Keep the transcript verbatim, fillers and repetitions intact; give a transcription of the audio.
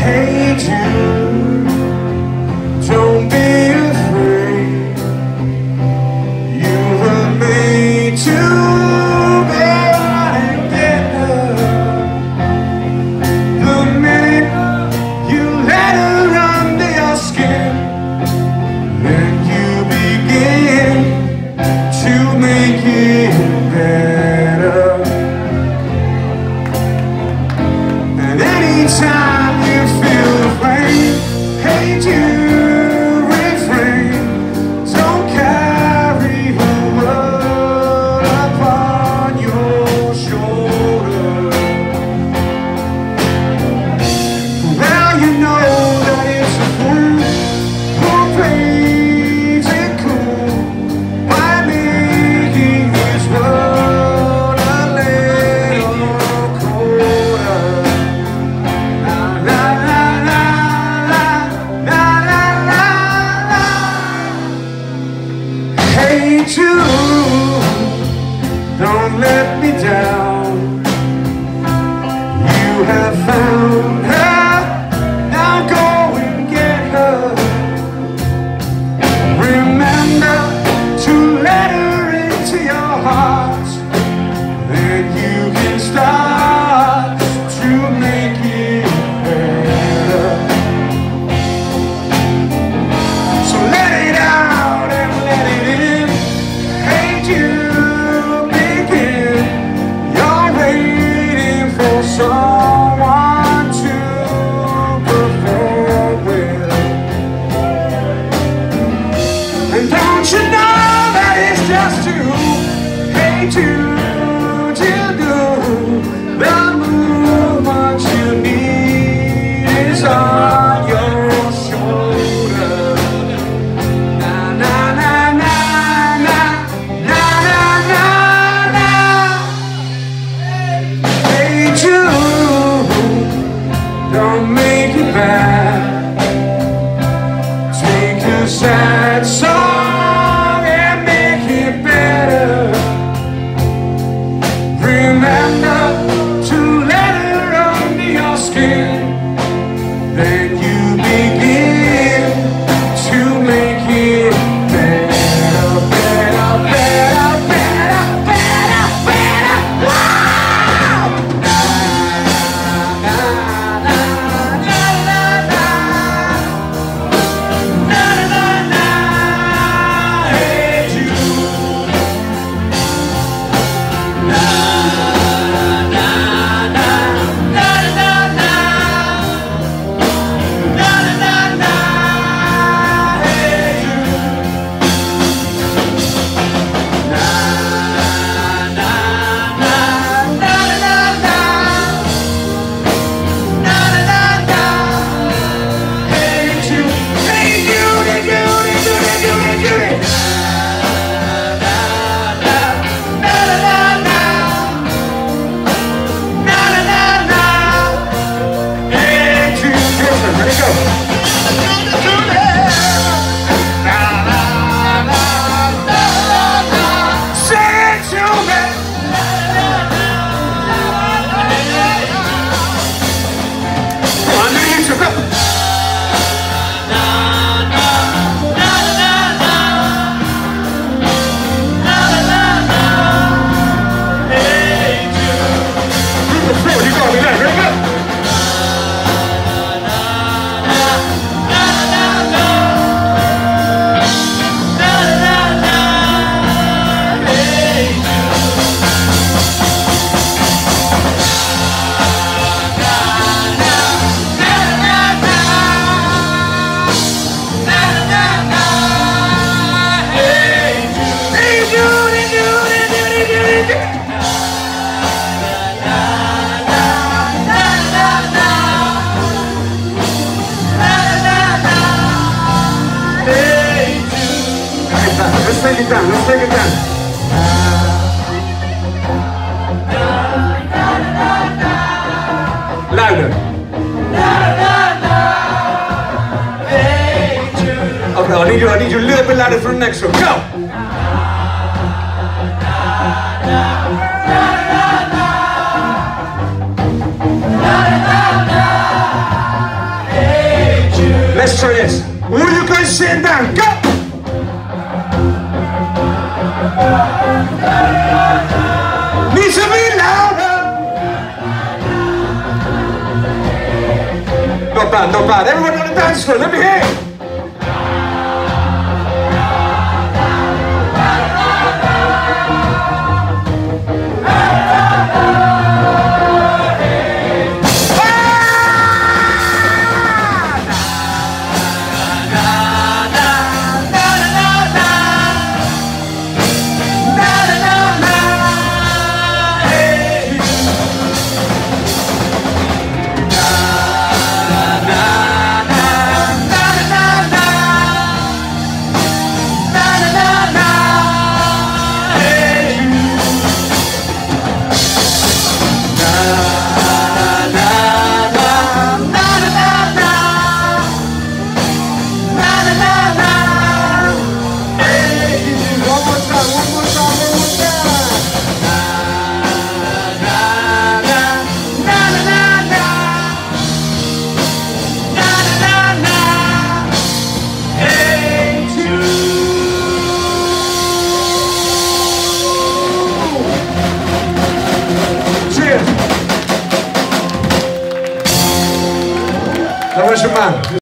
Hey Jude, don't be afraid. You were made to be out and get her. The minute you let her under your skin, then you begin to make it better. And anytime you feel the flame, hey Jude, refrain. Don't carry her world upon your shoulder. Well, you know that it's a fool who plays it cool by making his world a little colder. La la la la la la la la la. Hey Jude, don't let me down. You have found her, now go and get her. Remember to let her into your heart, then you can start to make it better. So let it out and let it in. Hey Jude, begin. You're waiting for someone to perform with. And don't you know that it's just you? Hey Jude, you do. The movement you need is on your shoulder. Na na na na na na na na na. Hey Jude, don't make it bad. Take a sad song and make it better. Remember to let her under your skin, then you begin to make it better, better, better, better, better, better. Wow! Na na na na na na na na na. Hey Jude. Na na na na na na na na na. Hey Jude. Na na na na na na na na na. Hey Jude. Hey Jude, Jude, Jude, Jude, Jude. Na na na na na na na na. Hey Jude, Jude, ready go. Na na na na na. Say it to me. Underneath your cup. You got me there, very good. Let's take it down, let's take it down. Louder. Okay, I need you, I need you a little bit louder for the next one. Go! So yes, all you guys sitting down, go! Needs to be louder. Not bad, not bad. Everybody on the dance floor, let me hear it. That was your man.